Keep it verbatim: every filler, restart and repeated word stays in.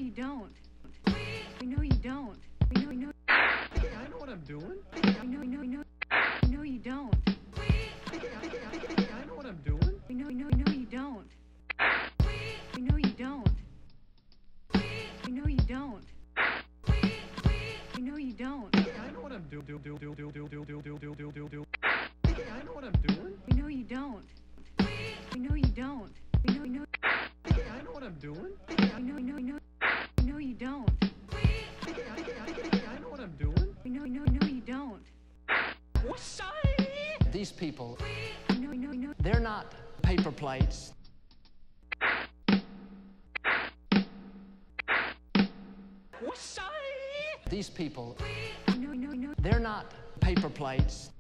you don't. We know you don't. We know, we know. I know what I'm doing. I know, I know, I know. We know you don't. I know what I'm doing. We know, we know, we know you don't. We know you don't. We know you don't. We know you don't. I know what I'm doing. Do do do do do do do do do do do. I know what I'm doing. We know you don't. We know you don't. We know, we know. I know what I'm doing. We know, we know, we know. We know you don't. I know what I'm doing. We know, we know, we know you don't. What's up? These people, We know, we know, we know. they're not paper plates. What's up? These people, We know, we know, we know. they're not paper plates.